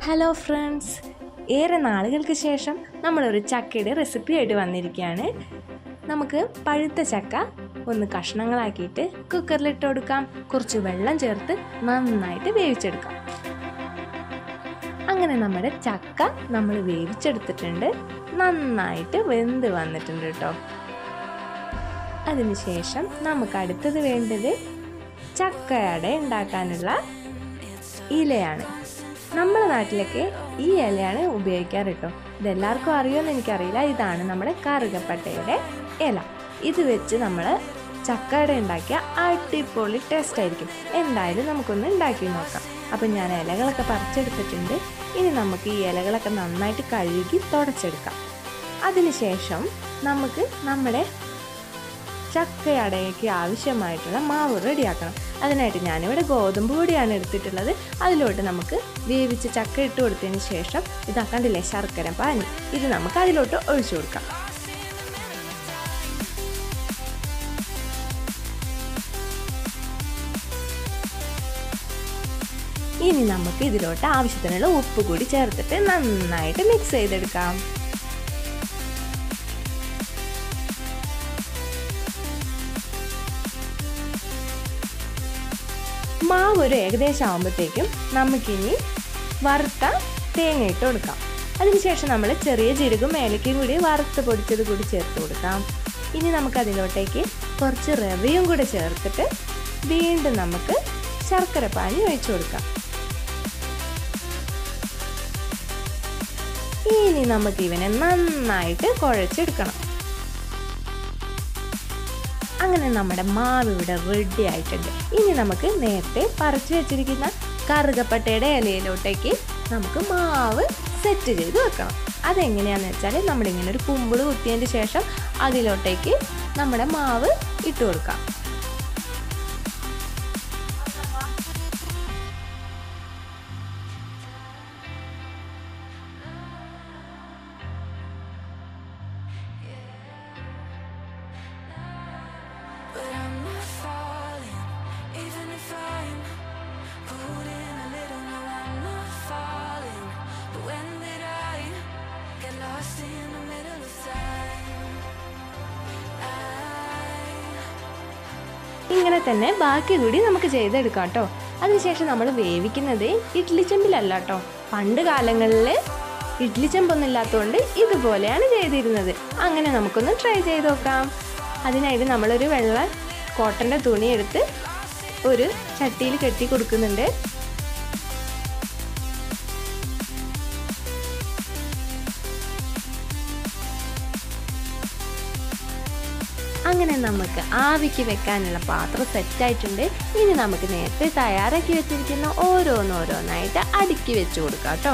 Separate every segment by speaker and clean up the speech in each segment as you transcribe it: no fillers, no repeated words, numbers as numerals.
Speaker 1: Hello friends, ഏറെ നാളുകൾക്ക് ശേഷം നമ്മളൊരു ചക്കയുടെ റെസിപ്പി ആയിട്ട് വന്നിരിക്കുകയാണ്. നമുക്ക് പഴുത്ത ചക്ക ഒന്ന് കഷ്ണങ്ങളാക്കിയിട്ട് കുക്കറിലിട്ട് കൊടുക്കാം. കുറച്ച് വെള്ളം ചേർത്ത് നന്നായിട്ട് വേവിച്ചെടുക്കാം. അങ്ങനെ നമ്മുടെ ചക്ക നമ്മൾ വേവിച്ചെടുത്തിട്ടുണ്ട്. നന്നായിട്ട് വെന്ത് വന്നിട്ടുണ്ട് കേട്ടോ. അതിനുശേഷം നമുക്ക് അടുത്തത് വേണ്ടത് ചക്കയട ഉണ്ടാക്കാനുള്ള ഇലയാണ്. നമ്മുടെ നാട്ടിലൊക്കെ ഈ ഇലയാണ് ഉപയോഗിക്കാറ് കേട്ടോ. ഇതെല്ലാവർക്കും അറിയുമെന്ന് എനിക്കറിയില്ല. ഇതാണ് നമ്മുടെ കറുകപ്പട്ടയുടെ ഇല. ഇത് വെച്ച് നമ്മൾ ചക്കയട ഉണ്ടാക്കിയ അടിപൊളി ടേസ്റ്റ് ആയിരിക്കും. എന്തായാലും നമുക്കൊന്ന് ഉണ്ടാക്കി നോക്കാം. അപ്പം ഞാൻ ഇലകളൊക്കെ പറിച്ചെടുത്തിട്ടുണ്ട്. ഇനി നമുക്ക് ഈ ഇലകളൊക്കെ നന്നായിട്ട് കഴുകി തുടച്ചെടുക്കാം. അതിനുശേഷം നമുക്ക് നമ്മുടെ ചക്കയടയ്ക്ക് ആവശ്യമായിട്ടുള്ള മാവ് റെഡിയാക്കണം. അതിനായിട്ട് ഞാനിവിടെ ഗോതമ്പ് പൊടിയാണ് എടുത്തിട്ടുള്ളത്. അതിലോട്ട് നമുക്ക് വേവിച്ച ചക്ക ഇട്ട് കൊടുത്തതിന് ശേഷം ഇതാക്കണ്ടില്ലേ ശർക്കര പാനി, ഇത് നമുക്ക് അതിലോട്ട് ഒഴിച്ചു കൊടുക്കാം. ഇനി നമുക്ക് ഇതിലോട്ട് ആവശ്യത്തിനുള്ള ഉപ്പ് കൂടി ചേർത്തിട്ട് നന്നായിട്ട് മിക്സ് ചെയ്തെടുക്കാം. മാവ് ഒരു ഏകദേശം ആകുമ്പോഴത്തേക്കും നമുക്കിനി വറുത്ത തേങ്ങ ഇട്ട് കൊടുക്കാം. അതിനുശേഷം നമ്മൾ ചെറിയ ജീരകവും ഏലക്കയും കൂടി വറുത്ത് പൊടിച്ചത് കൂടി ചേർത്ത് കൊടുക്കാം. ഇനി നമുക്കതിലോട്ടേക്ക് കുറച്ച് റവയും കൂടി ചേർത്തിട്ട് വീണ്ടും നമുക്ക് ശർക്കര പാനി ഒഴിച്ചു കൊടുക്കാം. ഇനി നമുക്ക് ഇവനെ നന്നായിട്ട് കുഴച്ചെടുക്കണം. അങ്ങനെ നമ്മുടെ മാവ് ഇവിടെ റെഡി ആയിട്ടുണ്ട്. ഇനി നമുക്ക് നേരത്തെ പറിച്ചു വെച്ചിരിക്കുന്ന കറുകപ്പട്ടയുടെ ഇലയിലോട്ടേക്ക് നമുക്ക് മാവ് സെറ്റ് ചെയ്ത് വെക്കണം. അതെങ്ങനെയാണെന്ന് വെച്ചാൽ നമ്മളിങ്ങനെ ഒരു കുമ്പിൾ കുത്തിയതിന് ശേഷം അതിലോട്ടേക്ക് നമ്മുടെ മാവ് ഇട്ട് കൊടുക്കാം. ഇങ്ങനെ തന്നെ ബാക്കി കൂടി നമുക്ക് ചെയ്തെടുക്കാം കേട്ടോ. അതിനുശേഷം നമ്മൾ വേവിക്കുന്നത് ഇഡ്ഡലി ചെമ്പിലല്ല കേട്ടോ. പണ്ട് കാലങ്ങളിൽ ഇഡ്ഡലി ചെമ്പൊന്നും ഇല്ലാത്തതുകൊണ്ട് ഇതുപോലെയാണ് ചെയ്തിരുന്നത്. അങ്ങനെ നമുക്കൊന്ന് ട്രൈ ചെയ്ത് നോക്കാം. അതിനായിട്ട് നമ്മളൊരു വെള്ള കോട്ടൻ്റെ തുണി എടുത്ത് ഒരു ചട്ടിയിൽ കെട്ടി കൊടുക്കുന്നുണ്ട്. അങ്ങനെ നമുക്ക് ആവിക്ക് വെക്കാനുള്ള പാത്രം സെറ്റായിട്ടുണ്ട്. ഇനി നമുക്ക് നേരത്തെ തയ്യാറാക്കി വെച്ചിരിക്കുന്ന ഓരോന്നോരോന്നായിട്ട് അടുക്കി വെച്ച് കൊടുക്കാം കേട്ടോ.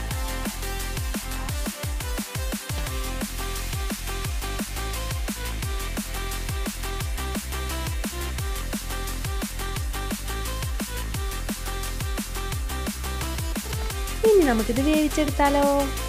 Speaker 1: ഇനി നമുക്കിത് വേവിച്ചെടുത്താലോ.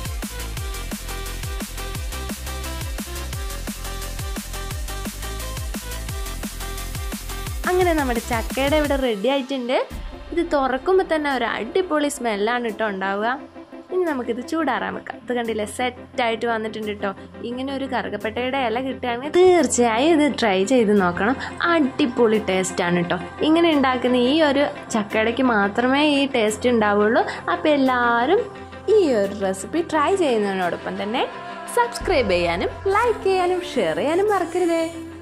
Speaker 1: അങ്ങനെ നമ്മുടെ ചക്കയുടെ ഇവിടെ റെഡി ആയിട്ടുണ്ട്. ഇത് തുറക്കുമ്പോൾ തന്നെ ഒരു അടിപൊളി സ്മെല്ലാണ് കേട്ടോ ഉണ്ടാവുക. ഇനി നമുക്കിത് ചൂടാറാൻ വെക്കാം. ഇത് കണ്ടില്ലേ, സെറ്റായിട്ട് വന്നിട്ടുണ്ട് കേട്ടോ. ഇങ്ങനെ ഒരു കറുകപ്പട്ടയുടെ ഇല കിട്ടുകയാണെങ്കിൽ തീർച്ചയായും ഇത് ട്രൈ ചെയ്ത് നോക്കണം. അടിപൊളി ടേസ്റ്റാണ് കേട്ടോ. ഇങ്ങനെ ഉണ്ടാക്കുന്ന ഈ ഒരു ചക്കയടയ്ക്ക് മാത്രമേ ഈ ടേസ്റ്റ് ഉണ്ടാവുള്ളൂ. അപ്പോൾ എല്ലാവരും ഈ ഒരു റെസിപ്പി ട്രൈ ചെയ്യുന്നതിനോടൊപ്പം തന്നെ സബ്സ്ക്രൈബ് ചെയ്യാനും ലൈക്ക് ചെയ്യാനും ഷെയർ ചെയ്യാനും മറക്കരുതേ.